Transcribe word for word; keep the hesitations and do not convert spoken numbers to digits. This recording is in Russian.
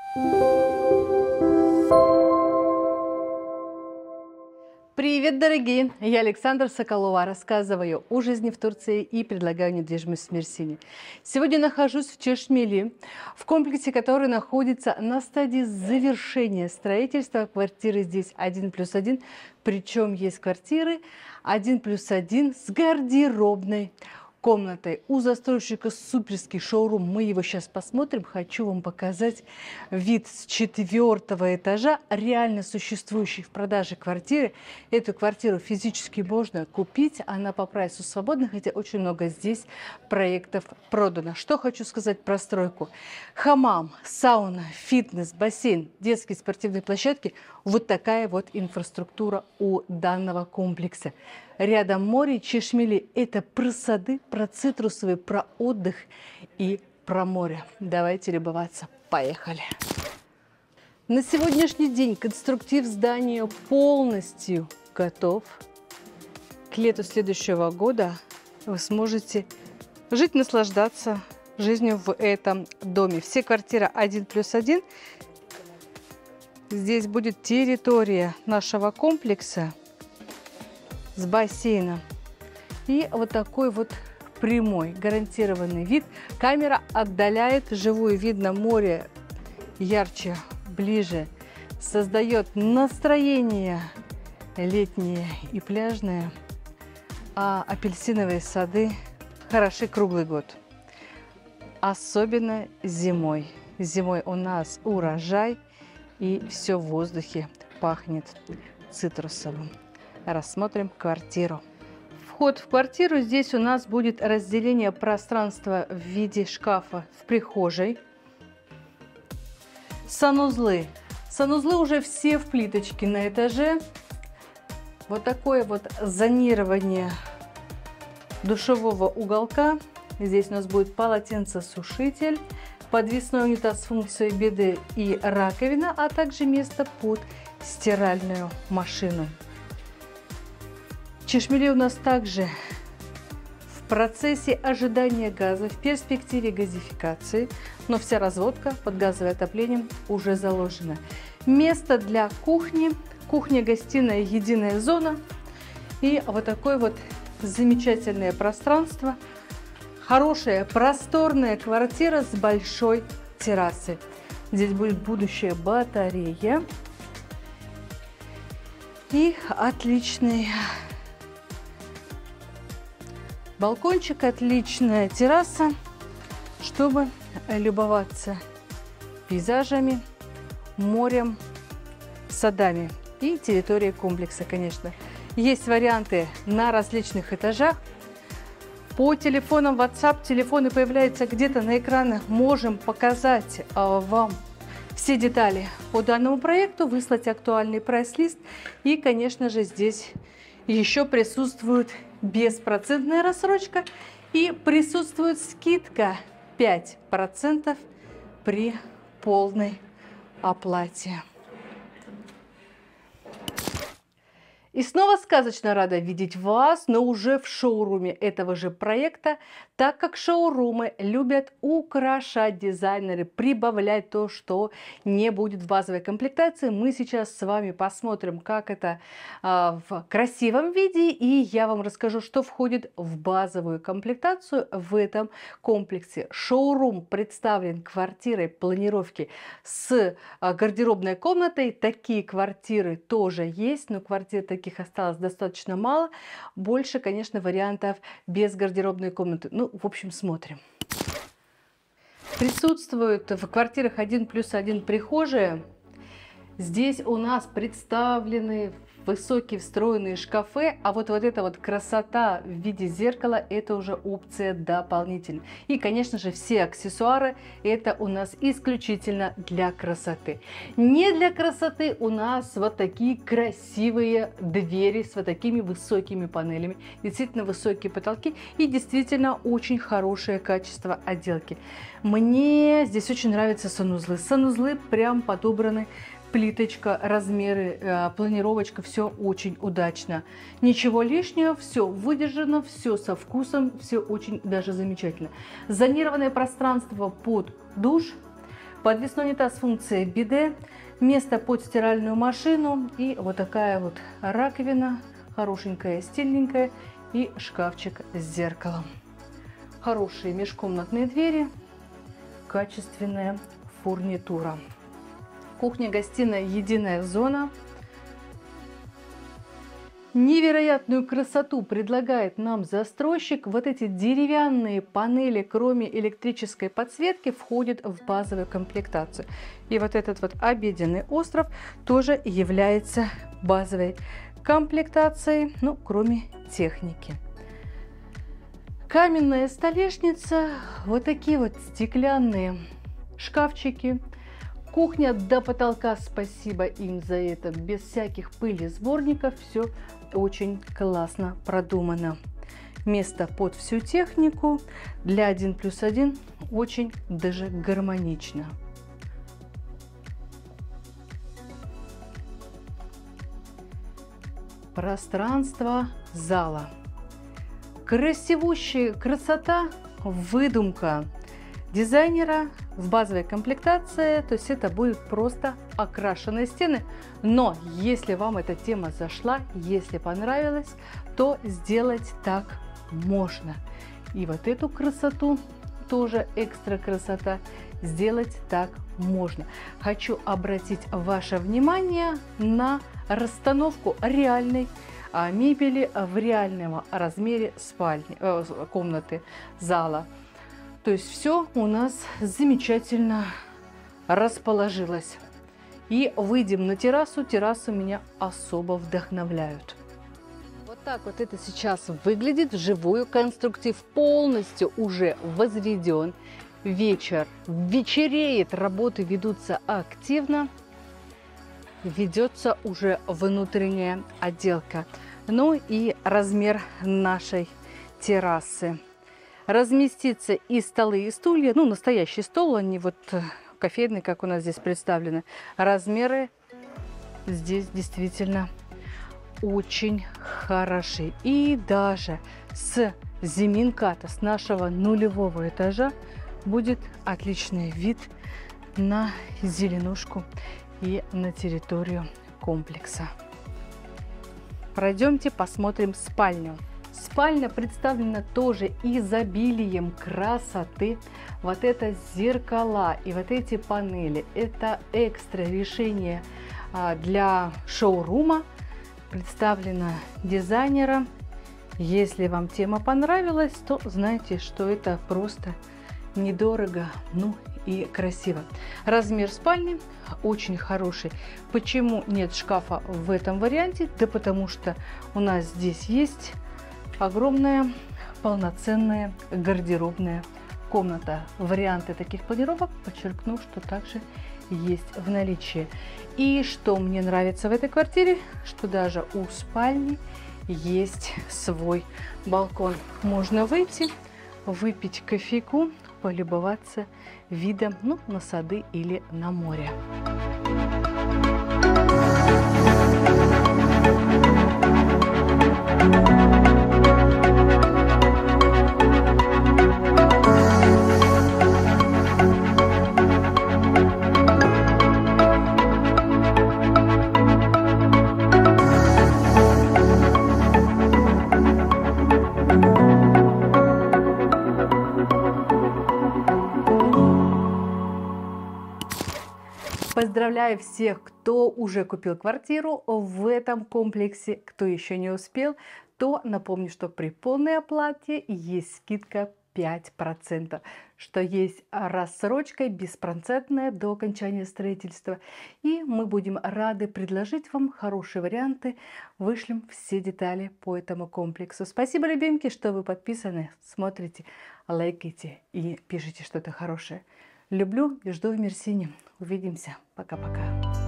Привет, дорогие! Я Александра Соколова, рассказываю о жизни в Турции и предлагаю недвижимость в Мерсине. Сегодня нахожусь в Чешмели, в комплексе, который находится на стадии завершения строительства. Квартиры здесь один плюс один, причем есть квартиры один плюс один с гардеробной комнатой. У застройщика суперский шоурум. Мы его сейчас посмотрим. Хочу вам показать вид с четвертого этажа реально существующей в продаже квартиры. Эту квартиру физически можно купить. Она по прайсу свободна, хотя очень много здесь проектов продано. Что хочу сказать про стройку. Хамам, сауна, фитнес, бассейн, детские спортивные площадки. Вот такая вот инфраструктура у данного комплекса. Рядом море, Чешмели – это про сады, про цитрусовые, про отдых и про море. Давайте любоваться. Поехали! На сегодняшний день конструктив здания полностью готов. К лету следующего года вы сможете жить, наслаждаться жизнью в этом доме. Все квартиры один плюс один. Здесь будет территория нашего комплекса с бассейном. И вот такой вот прямой гарантированный вид. Камера отдаляет, живую видно море ярче, ближе. Создает настроение летнее и пляжное. А апельсиновые сады хороши круглый год. Особенно зимой. Зимой у нас урожай и все в воздухе пахнет цитрусовым. Рассмотрим квартиру. Вход в квартиру. Здесь у нас будет разделение пространства в виде шкафа в прихожей. Санузлы. Санузлы уже все в плиточке на этаже. Вот такое вот зонирование душевого уголка. Здесь у нас будет полотенцесушитель, подвесной унитаз с функцией биде и раковина, а также место под стиральную машину. В Чешмели у нас также в процессе ожидания газа, в перспективе газификации, но вся разводка под газовое отопление уже заложена. Место для кухни, кухня-гостиная, единая зона и вот такое вот замечательное пространство. Хорошая, просторная квартира с большой террасой. Здесь будет будущая батарея и отличный балкончик, отличная терраса, чтобы любоваться пейзажами, морем, садами и территорией комплекса, конечно. Есть варианты на различных этажах. По телефонам WhatsApp, телефоны появляются где-то на экранах. Можем показать а, вам все детали по данному проекту, выслать актуальный прайс-лист. И, конечно же, здесь еще присутствует беспроцентная рассрочка и присутствует скидка пять процентов при полной оплате. И снова сказочно рада видеть вас, но уже в шоуруме этого же проекта, так как шоурумы любят украшать дизайнеры, прибавлять то, что не будет в базовой комплектации. Мы сейчас с вами посмотрим, как это а, в красивом виде, и я вам расскажу, что входит в базовую комплектацию в этом комплексе. Шоурум представлен квартирой планировки с а, гардеробной комнатой. Такие квартиры тоже есть, но квартир таких осталось достаточно мало. Больше, конечно, вариантов без гардеробной комнаты. Ну, в общем, смотрим. Присутствуют в квартирах один плюс один прихожие. Здесь у нас представлены высокие встроенные шкафы, а вот, вот эта вот красота в виде зеркала – это уже опция дополнительная. И, конечно же, все аксессуары – это у нас исключительно для красоты. Не для красоты у нас вот такие красивые двери с вот такими высокими панелями, действительно высокие потолки и действительно очень хорошее качество отделки. Мне здесь очень нравятся санузлы. Санузлы прям подобраны. Плиточка, размеры, э, планировочка, все очень удачно. Ничего лишнего, все выдержано, все со вкусом, все очень даже замечательно. Зонированное пространство под душ, Подвесной унитаз с функцией биде, место под стиральную машину и вот такая вот раковина, хорошенькая, стильненькая, и шкафчик с зеркалом. Хорошие межкомнатные двери, качественная фурнитура. Кухня-гостиная, единая зона. Невероятную красоту предлагает нам застройщик. Вот эти деревянные панели, кроме электрической подсветки, входят в базовую комплектацию. И вот этот вот обеденный остров тоже является базовой комплектацией, ну, кроме техники. Каменная столешница, вот такие вот стеклянные шкафчики. Кухня до потолка, спасибо им за это, без всяких пыли сборников, все очень классно продумано. Место под всю технику, для один плюс один очень даже гармонично. Пространство зала. Красивущая красота, выдумка дизайнера в базовой комплектации, то есть это будет просто окрашенные стены. Но если вам эта тема зашла, если понравилось, то сделать так можно. И вот эту красоту, тоже экстра красота, сделать так можно. Хочу обратить ваше внимание на расстановку реальной а, мебели в реальном размере спальни, э, комнаты, зала. То есть все у нас замечательно расположилось. И выйдем на террасу. Террасы меня особо вдохновляют. Вот так вот это сейчас выглядит вживую. Конструктив полностью уже возведен. Вечер вечереет, работы ведутся активно. Ведется уже внутренняя отделка. Ну и размер нашей террасы. Разместиться и столы, и стулья, ну, настоящий стол, они вот кофейные, как у нас здесь представлены. Размеры здесь действительно очень хороши. И даже с зиминката, с нашего нулевого этажа, будет отличный вид на зеленушку и на территорию комплекса. Пройдемте, посмотрим спальню. Спальня представлена тоже изобилием красоты. Вот это зеркала и вот эти панели. Это экстра решение для шоурума. Представлено дизайнером. Если вам тема понравилась, то знайте, что это просто недорого, ну и красиво. Размер спальни очень хороший. Почему нет шкафа в этом варианте? Да потому что у нас здесь есть огромная полноценная гардеробная комната. Варианты таких планировок, подчеркну, что также есть в наличии. И что мне нравится в этой квартире, что даже у спальни есть свой балкон. Можно выйти, выпить кофейку, полюбоваться видом, ну, на сады или на море. Поздравляю всех, кто уже купил квартиру в этом комплексе. Кто еще не успел, то напомню, что при полной оплате есть скидка пять процентов, что есть рассрочка беспроцентная до окончания строительства. И мы будем рады предложить вам хорошие варианты. Вышлем все детали по этому комплексу. Спасибо, любимки, что вы подписаны, смотрите, лайкайте и пишите что-то хорошее. Люблю и жду в Мерсине. Увидимся. Пока-пока.